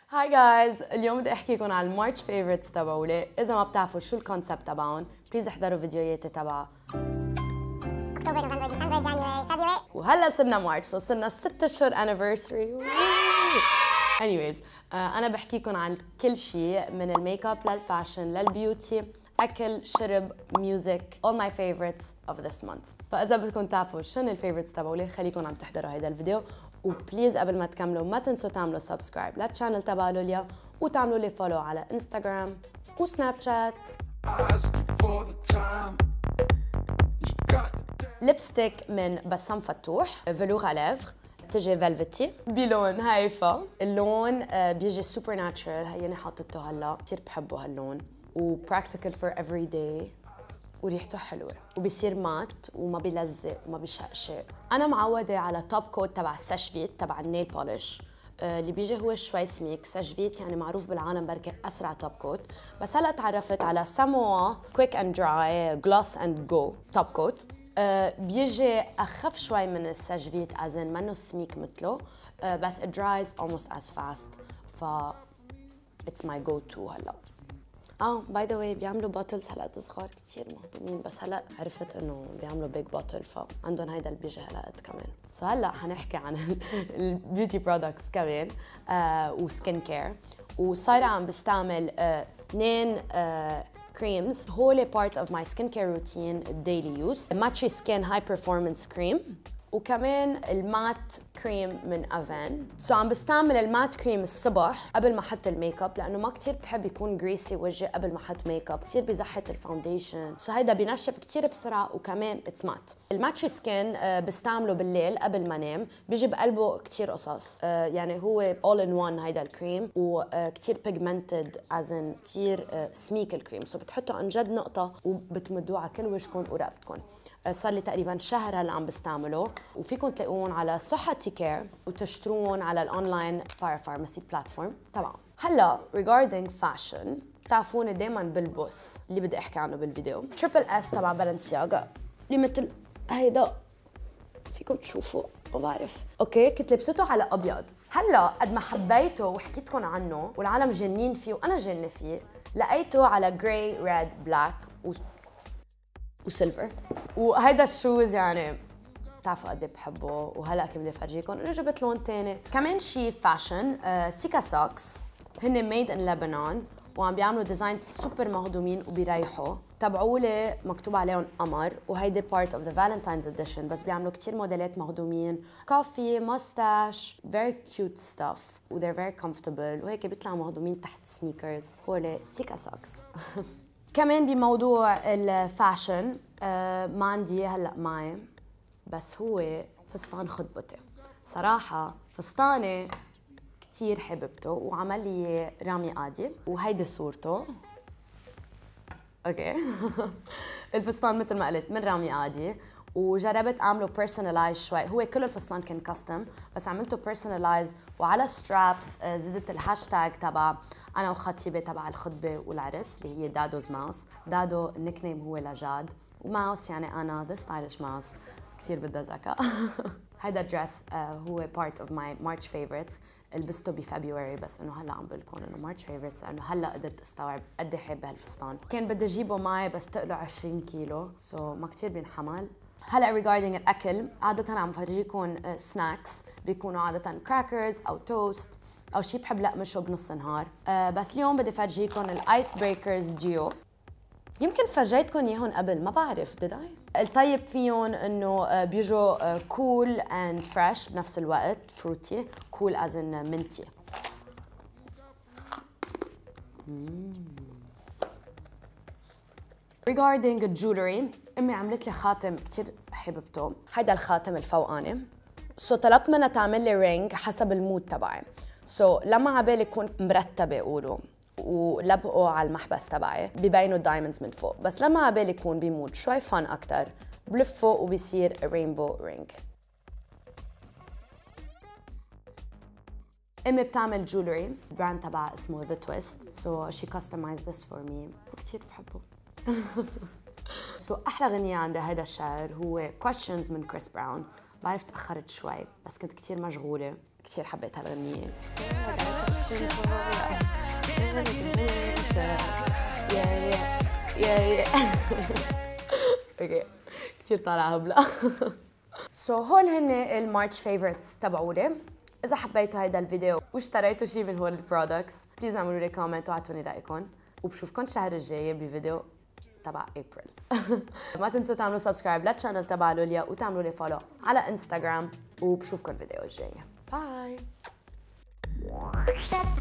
هاي جايز، اليوم بدي احكيكم عن المارش فيفورتس تبعولي. اذا ما بتعرفوا شو الكونسبت تبعهم بليز احضروا فيديوهاتي تبع اكتوبر، نوفمبر، ديسمبر، جانيوري، فبراير. وهلا صرنا مارش، صرنا 6 اشهر anniversary. anyways انا بحكيكم عن كل شيء من الميك اب للفاشن للبيوتي، اكل، شرب، ميوزك، all my favorites of this month. فاذا بدكم تعرفوا شنو الفيفورتس تبعولي خليكم عم تحضروا هيدا الفيديو، وبليز قبل ما تكملوا ما تنسوا تعملوا سبسكرايب للشانل تبع لوليا وتعملوا لي فولو على انستغرام وسناب شات. لبستيك من بسام فتوح فلوغ على ليفغ، بتجي فيلفتي بلون هايفا. اللون بيجي سوبر ناتشرال، هيني حاطته هلا، كثير بحبه هاللون، وبراكتيكال فور افري داي، وريحته حلوه وبيصير مات وما بيلزق وما بيشقشق. انا معوده على توب كوت تبع ساشفيت تبع النيل بولش، اللي بيجي هو شوي سميك. ساشفيت يعني معروف بالعالم بركة اسرع توب كوت، بس هلا تعرفت على ساموا كويك اند دراي جلوس اند جو توب كوت. بيجي اخف شوي من الساشفيت، ازن منه سميك مثله، بس it dries almost as fast، ف it's my go to هلا. باي ذا واي بيعملوا بوتلز هلا صغار كثير مهضومين، بس هلا عرفت انه بيعملوا بيج بوتل، فعندهم هيدا اللي بيجي هلا قد كمان. هلا حنحكي عن البيوتي برودكتس كمان وسكين كير، وصايره عم بستعمل اثنين كريمز هول بارت اوف ماي سكين كير روتين ديلي يوز. ماتري سكين هاي بيرفورمانس كريم، وكمان المات كريم من افان. عم بستعمل المات كريم الصبح قبل ما احط الميك اب، لانه ما كثير بحب يكون جريسي وجهي قبل ما احط ميك اب، كثير بزحت الفاونديشن، هيدا بينشف كثير بسرعه، وكمان اتس مات. الماتري سكين بستعمله بالليل قبل ما انام، بيجي بقلبه كثير قصص، يعني هو اول ان وان هيدا الكريم، وكثير بيجمنتد ازن كثير سميك الكريم، بتحطوا عن جد نقطه وبتمدوه على كل وجهكم ورقبتكم. صار لي تقريبا شهر هلا عم بستعمله، وفيكم تلاقوهم على صحتي كير وتشتروهم على الاونلاين فارماسي بلاتفورم تبعهم. هلا regarding fashion، بتعرفوني دائما بلبس اللي بدي احكي عنه بالفيديو تريبل اس تبع بالنسياغا، اللي مثل هيدا، فيكم تشوفوا ما بعرف. اوكي، كنت لبسته على ابيض. هلا قد ما حبيته وحكيتكم عنه والعالم جنين فيه وانا جنة فيه، لقيته على جراي ريد بلاك وسيلفر، وهيدا الشوز يعني بتعرفوا قد ايه بحبه. وهلا كيف بدي افرجيكم انه جبت لون ثاني كمان شيء فاشن. سيكا سوكس هن ميد ان لبنان، وعم بيعملوا ديزاينز سوبر مهضومين وبيريحوا. تبعولي مكتوب عليهم قمر، وهيدي بارت اوف ذا فالنتاينز اديشن، بس بيعملوا كثير موديلات مهضومين، كوفي، ماستاش، فيري كيوت ستاف، و they're very comfortable، وهيك بيطلعوا مهضومين تحت سنيكرز. هول سيكا سوكس. كمان بموضوع الفاشن، ما عندي هلا معي، بس هو فستان خطبتي. صراحة فستاني كتير حببته، وعمل لي رامي قادي، وهيدي صورته. اوكي. الفستان مثل ما قلت من رامي قادي، وجربت اعمله بيرسونلايز شوي. هو كل الفستان كان كاستم، بس عملته بيرسونلايز، وعلى سترابس زدت الهاشتاج تبع انا وخطيبي تبع الخطبه والعرس، اللي هي دادوز ماوس. دادو النيك نيم هو لجاد، وماوس يعني انا ذا ستايلش ماوس، كثير بدها ذكاء. هيدا الدرس هو بارت اوف ماي مارش فيفورتس، لبسته بفبراير، بس انه هلا عم بقول لكم انه مارش فيفورتس لانه هلا قدرت استوعب قد ايه حابه هالفستان. كان بدي اجيبه معي بس تقله 20 كيلو، ما كثير بينحمل. هلا ريجاردينج الاكل، عاده عم فرجيكم سناكس بيكونوا عاده كراكرز او توست او شيء بحب لقمشه بنص النهار، بس اليوم بدي فرجيكم الايس بريكرز ديو. يمكن فرجيتكم اياهم قبل، ما بعرف did I؟ الطيب فيهم انه بيجوا كول اند فريش بنفس الوقت، فروتي، كول از ان منتي. regarding الجولري، امي عملت لي خاتم كثير حببته، هيدا الخاتم الفوقاني. طلبت منها تعمل لي رينج حسب المود تبعي. لما عبالي يكون مرتبه قولوا ولبقوا على المحبس تبعي ببينوا الدايموندز من فوق، بس لما عبالي يكون بمود شوي فن اكثر بلفه وبيصير رينبو رينج. امي بتعمل جولري، براند تبع اسمه ذا تويست، she customized this for me وكثير بحبه. احلى غنية عندي هيدا الشهر هو questions من كريس براون. بعرف تأخرت شوي بس كنت كثير مشغولة، كثير حبيت هالغنية. اوكي كثير طالعة هبلة. هول هن المارتش فيفورتس تبعولي. إذا حبيتوا هيدا الفيديو واشتريتوا شي من هول البرودكتس بليز اعملوا لي كومنت واعطوني رأيكم، وبشوفكم الشهر الجاي بفيديو تبع ابريل. ما تنسوا تعملوا سبسكرايب للشانل تبع لوليا وتعملوا لي فولو على انستغرام، وبشوفكم الفيديو الجاي. باي.